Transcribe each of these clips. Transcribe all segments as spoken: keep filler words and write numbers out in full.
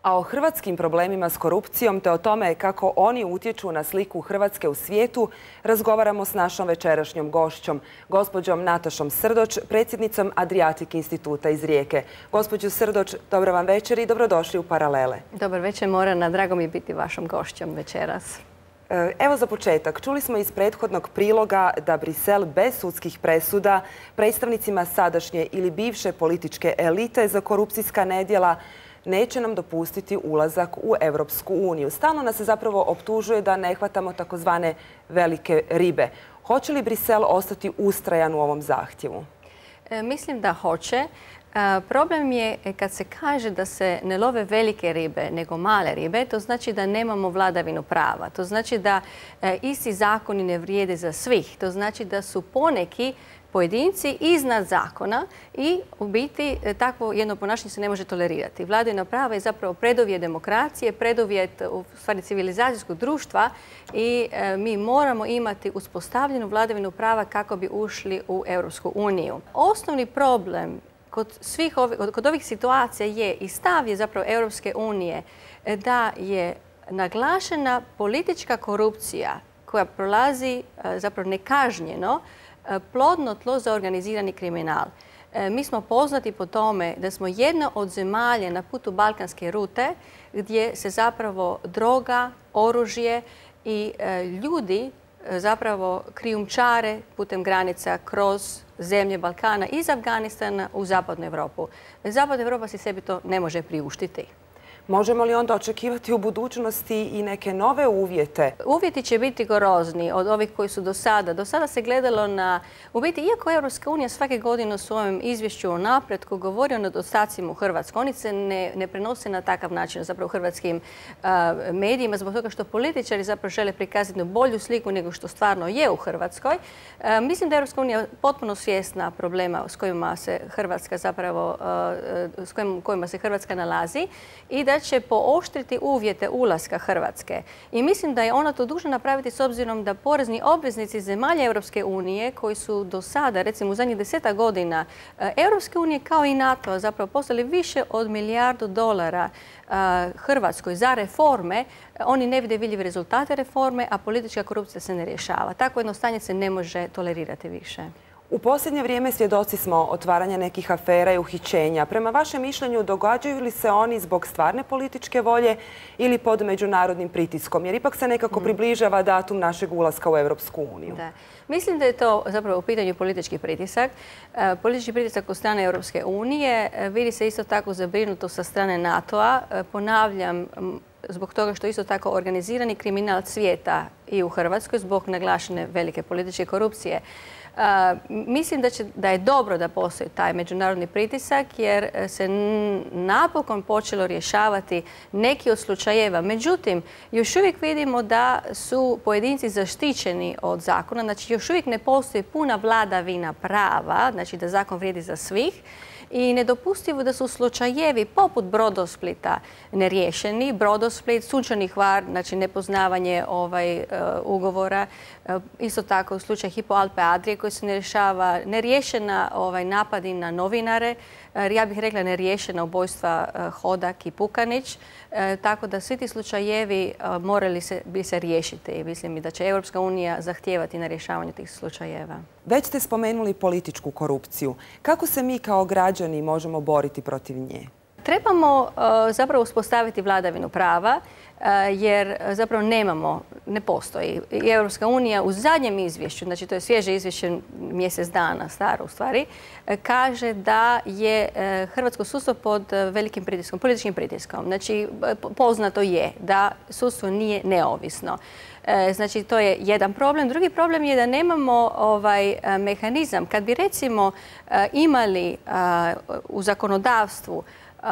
A o hrvatskim problemima s korupcijom te o tome kako oni utječu na sliku Hrvatske u svijetu razgovaramo s našom večerašnjom gošćom, gospođom Natašom Srdoć, predsjednicom Adriatic instituta iz Rijeke. Gospođo Srdoć, dobro vam večer i dobrodošli u Paralele. Dobar večer, Morana. Drago mi je biti vašom gošćom večeras. Evo za početak. Čuli smo iz prethodnog priloga da Brisel bez sudskih presuda predstavnicima sadašnje ili bivše političke elite za korupcijska nedjela neće nam dopustiti ulazak u Europsku uniju. Stalno nas se zapravo optužuje da ne hvatamo takozvane velike ribe. Hoće li Brisel ostati ustrajan u ovom zahtjevu? E, mislim da hoće. E, problem je kad se kaže da se ne love velike ribe nego male ribe, to znači da nemamo vladavinu prava. To znači da e, isti zakoni ne vrijede za svih. To znači da su poneki pojedinci iznad zakona i u biti takvo jedno ponašanje se ne može tolerirati. Vladavina prava je zapravo preduvjet demokracije, preduvjet u stvari civilizacijskog društva i e, mi moramo imati uspostavljenu vladavinu prava kako bi ušli u Europsku uniju. Osnovni problem kod svih ovih, kod ovih situacija je i stav je zapravo Europske unije da je naglašena politička korupcija koja prolazi e, zapravo nekažnjeno plodno tlo za organizirani kriminal. Mi smo poznati po tome da smo jedna od zemalja na putu balkanske rute gdje se zapravo droga, oružje i ljudi zapravo krijumčare putem granica kroz zemlje Balkana iz Afganistana u zapadnu Europu. Zapadna Europa si sebi to ne može priuštiti. Možemo li onda očekivati u budućnosti i neke nove uvjete? Uvjeti će biti grozni od ovih koji su do sada. Do sada se gledalo na... U biti, iako Europska unija svake godine u svojem izvješću o napretku govori o nedostacima u Hrvatskoj, oni se ne, ne prenose na takav način zapravo u hrvatskim uh, medijima, zbog toga što političari zapravo žele prikazati bolju sliku nego što stvarno je u Hrvatskoj. Uh, mislim da je Europska unija potpuno svjesna problema s kojima se Hrvatska zapravo, uh, s kojim, kojima se Hrvatska nalazi i da će pooštriti uvjete ulaska Hrvatske. I mislim da je ona to dužna napraviti s obzirom da porezni obveznici zemalja Europske unije koji su do sada, recimo u zadnjih deseta godina, Europske unije kao i NATO zapravo poslali više od milijardu dolara Hrvatskoj za reforme, oni ne vide vidljive rezultate reforme, a politička korupcija se ne rješava. Takvo jedno stanje se ne može tolerirati više. U posljednje vrijeme svjedoci smo otvaranja nekih afera i uhićenja. Prema vašem mišljenju, događaju li se oni zbog stvarne političke volje ili pod međunarodnim pritiskom? Jer ipak se nekako mm. približava datum našeg ulaska u Europsku uniju. Da. Mislim da je to zapravo u pitanju politički pritisak. E, politički pritisak od strane Europske unije. E, vidi se isto tako zabrinuto sa strane NATO-a. E, ponavljam, zbog toga što isto tako organizirani kriminal cvijeta i u Hrvatskoj zbog naglašene velike političke korupcije. Uh, mislim da, će, da je dobro da postoji taj međunarodni pritisak jer se napokon počelo rješavati neki od slučajeva. Međutim, još uvijek vidimo da su pojedinci zaštićeni od zakona. Znači, još uvijek ne postoji puna vladavina prava, znači da zakon vrijedi za svih. I nedopustivo da su slučajevi poput Brodosplita neriješeni. Brodosplit, Sunčani Hvar, znači nepoznavanje ovaj, uh, ugovora. Uh, isto tako slučaj Hypo Alpe Adrije koji se ne rješava, neriješena ovaj, napadi na novinare. Uh, ja bih rekla neriješena ubojstva uh, Hodak i Pukanić. Uh, tako da svi ti slučajevi uh, morali se, bi se riješiti. I mislim da će Europska unija zahtijevati na rješavanju tih slučajeva. Već ste spomenuli političku korupciju. Kako se mi kao građani možemo boriti protiv nje? Trebamo uh, zapravo uspostaviti vladavinu prava uh, jer zapravo nemamo, ne postoji. I Europska unija u zadnjem izvješću, znači to je svježe izvješće mjesec dana, staro u stvari, uh, kaže da je uh, hrvatsko sudstvo pod uh, velikim pritiskom, političkim pritiskom. Znači poznato je da sudstvo nije neovisno. Znači, to je jedan problem. Drugi problem je da nemamo ovaj mehanizam. Kad bi recimo imali u zakonodavstvu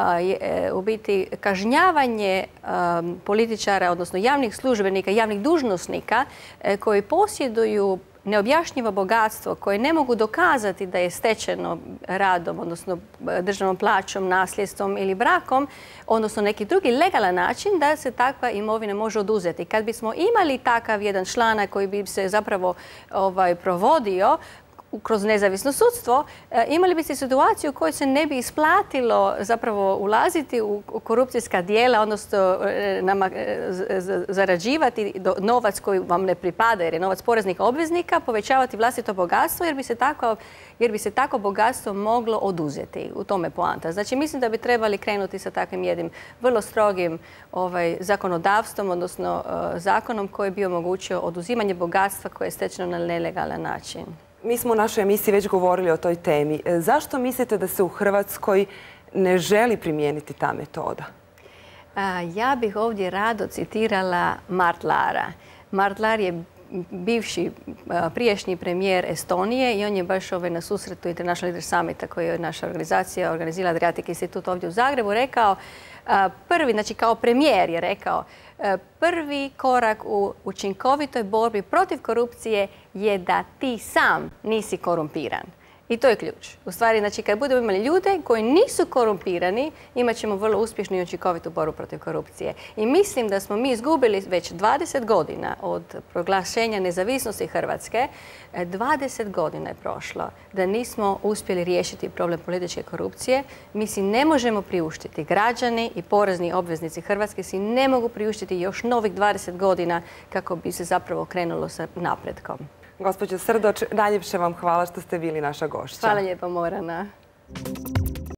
u biti kažnjavanje političara, odnosno javnih službenika, javnih dužnosnika koji posjeduju neobjašnjivo bogatstvo koje ne mogu dokazati da je stečeno radom, odnosno državnom plaćom, nasljedstvom ili brakom, odnosno neki drugi legalan način da se takva imovina može oduzeti. Kad bismo imali takav jedan članak koji bi se zapravo ovaj, provodio, kroz nezavisno sudstvo, imali bi se situaciju u kojoj se ne bi isplatilo zapravo ulaziti u korupcijska dijela, odnosno zarađivati novac koji vam ne pripada, jer je novac poreznih obveznika, povećavati vlastito bogatstvo, jer bi se tako, jer bi se tako bogatstvo moglo oduzeti. U tome poanta. Znači, mislim da bi trebali krenuti sa takvim jednim vrlo strogim ovaj, zakonodavstvom, odnosno uh, zakonom koji bi omogućio oduzimanje bogatstva koje je stečeno na nelegalan način. Mi smo u našoj emisiji već govorili o toj temi. Zašto mislite da se u Hrvatskoj ne želi primijeniti ta metoda? Ja bih ovdje rado citirala Mart Laara. Mart Laar je bivši prijašnji premijer Estonije i on je baš ovaj na susretu International Leaders Summita koji je naša organizacija organizirala Adriatic Institut ovdje u Zagrebu rekao prvi, znači kao premijer je rekao prvi korak u učinkovitoj borbi protiv korupcije je da ti sam nisi korumpiran. I to je ključ. U stvari, znači, kad budemo imali ljude koji nisu korumpirani, imat ćemo vrlo uspješnu i učinkovitu borbu protiv korupcije. I mislim da smo mi izgubili već dvadeset godina od proglašenja nezavisnosti Hrvatske. dvadeset godina je prošlo da nismo uspjeli riješiti problem političke korupcije. Mi si ne možemo priuštiti, građani i porezni obveznici Hrvatske si ne mogu priuštiti još novih dvadeset godina kako bi se zapravo krenulo sa napretkom. Gospođo Srdoč, najljepše vam hvala što ste bili naša gošća. Hvala lijepo, Morana.